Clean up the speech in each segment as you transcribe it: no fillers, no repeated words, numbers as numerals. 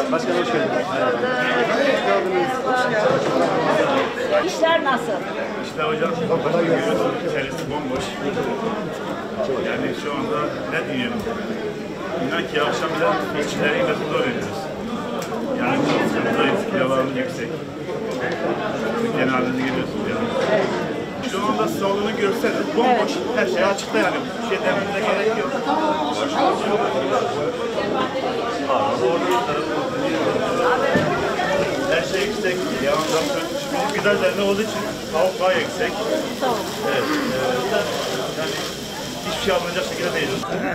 Başkanım hoş geldiniz. İşler nasıl? İşte hocam, içerisi bomboş. Yani şu anda ne diyeyim? İnan ki akşam bile işçileri zor ediyoruz. Yani çok sıkıntıyız, kilolarımız yüksek. Türkiye'nin halini görüyorsunuz yani. Şu anda salonu görseniz bomboş, her şey açıkta yani. Bir şey dememize gerek yok. Her şey yüksek. Yanında şimdi gıda üzerine olduğu için tavuk daha yüksek. Evet. Yani hiçbir şey alınacak şekilde değil.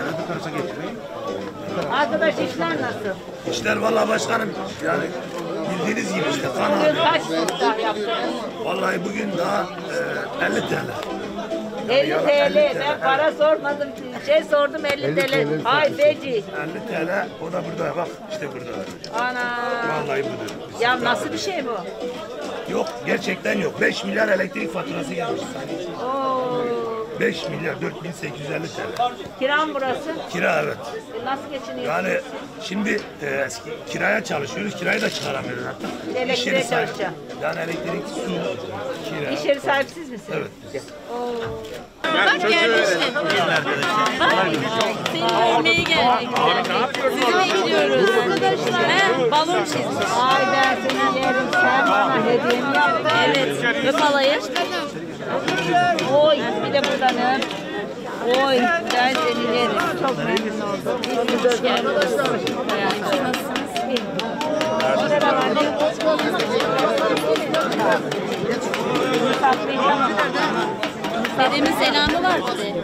Arkadaş işler nasıl? İşler vallahi başkanım yani bildiğiniz gibi işte Bugün kaç iftar yaptınız? vallahi bugün daha 50 TL. 50 TL. Ben para sormadım. Şey sordum 50 TL. Hay feci. 50 TL o da burada bak işte burada. Ana. Vallahi budur. Ya nasıl bir şey bu? Yok gerçekten yok. 5 milyar elektrik faturası gelmiş sadece. Oo. 5 milyar 4850 TL. Kiram burası. Kira evet. Nasıl geçiniyorsun? Yani şimdi kiraya çalışıyoruz. Kirayı da çıkaramıyoruz hatta. Elektriğe İş yeri sahibi- çalışacaksın. Yani elektrik, su, kira. İş yeri sahipsiz misin? Evet. Bak gelmiştim. Seni görmeye geldik. Sizi bekliyoruz. He, balon çizmiş. Ay ben seni yerim. Sen bana hediye mi yaptın? Evet. Öp alayı. Oy bir de buradanım. Oy ben seni yerim. Çok memnun oldum. Hoş geldiniz. Nasılsınız? Dedemin selamı var bize.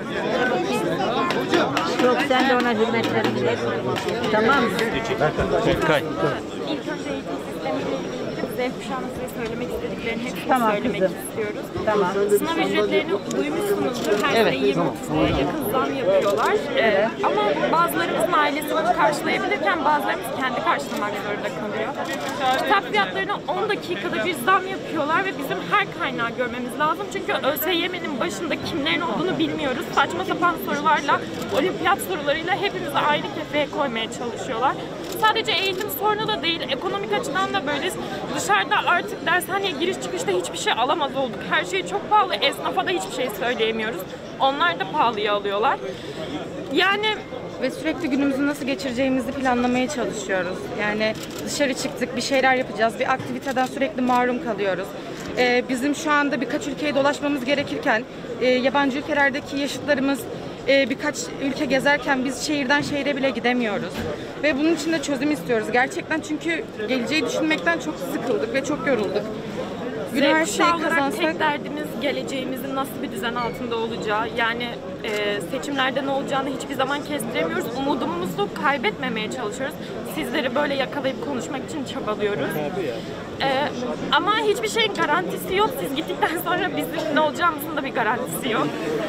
Yok sen de ona hürmetlerini ilet. Tamam mı? İlk önce eğitim sistemiyle ilgili Z kuşağımıza söylemek istediklerini hepsini Tamam, söylemek kızım. istiyoruz. Tamam. Sınav ücretlerini duymuşsunuzdur. Her sene 20'ye yakın zam yapıyorlar. Ama bazılarımızın ailesi bunu karşılayabilirken bazılarımız kendi karşılamak zorunda kalıyor. Kitap fiyatlarına 10 dakikada bir zam yapıyorlar ve bizim her kaynağı görmemiz lazım. Çünkü ÖSYM'nin başında kimlerin olduğunu bilmiyoruz. Saçma sapan sorularla, olimpiyat sorularıyla hepimizi aynı kefeye koymaya çalışıyorlar. Sadece eğitim sorunu da değil, ekonomik açıdan da böyleyiz. Dışarıda artık dershaneye giriş çıkışta hiçbir şey alamaz olduk. Her şey çok pahalı, esnafa da hiçbir şey söyleyemiyoruz. Onlar da pahalıya alıyorlar. Yani Ve sürekli günümüzü nasıl geçireceğimizi planlamaya çalışıyoruz. Yani dışarı çıktık, bir şeyler yapacağız, bir aktiviteden sürekli mahrum kalıyoruz. Bizim şu anda birkaç ülkeyi dolaşmamız gerekirken yabancı ülkelerdeki yaşıtlarımız birkaç ülke gezerken biz şehirden şehire bile gidemiyoruz. Ve bunun için de çözüm istiyoruz gerçekten çünkü geleceği düşünmekten çok sıkıldık ve çok yorulduk. Üniversiteyi olarak kazansak... tek derdimiz geleceğimizin nasıl bir düzen altında olacağı. Yani seçimlerde ne olacağını hiçbir zaman kestiremiyoruz. Umudumuzu kaybetmemeye çalışıyoruz. Sizleri böyle yakalayıp konuşmak için çabalıyoruz. Ama hiçbir şeyin garantisi yok. Siz gittikten sonra bizim ne olacağımızın da bir garantisi yok.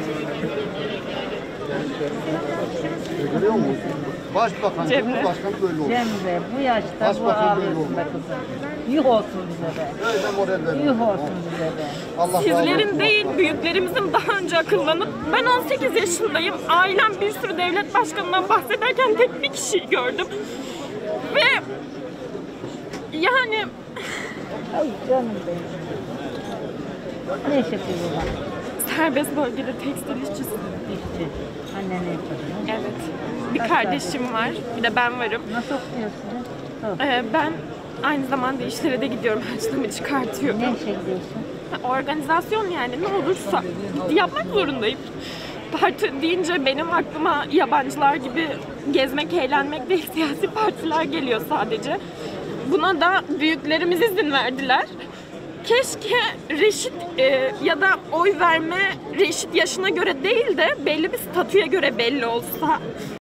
Görüyor musun? Başbakan, Cemre. Cumhurbaşkanı böyle oldu. Cemre bu yaşta bu Başbakan böyle ağlıyorsun oldu. be kızım. Yuh olsun bize be. Öyle moraller. Yuh olsun bize be. Allah razı Sizlerin olsun. değil, büyüklerimizin daha önce akıllanıp ben 18 yaşındayım. Ailem bir sürü devlet başkanından bahsederken tek bir kişiyi gördüm. Ve yani Ay canım benim. Ne iş yapıyor baba? serbest bölgede tekstil işçisi. İşçi. Annen ne yapıyor? Evet. Bir kardeşim var, bir de ben varım. Nasıl okuyorsun? Ben aynı zamanda işlere de gidiyorum, harçlığımı çıkartıyorum. Ne işe gidiyorsun? Organizasyon yani ne olursa yapmak zorundayım. Parti deyince benim aklıma yabancılar gibi gezmek, eğlenmek değil, siyasi partiler geliyor sadece. Buna da büyüklerimiz izin verdiler. Keşke reşit ya da oy verme reşit yaşına göre değil de belli bir statüye göre belli olsa.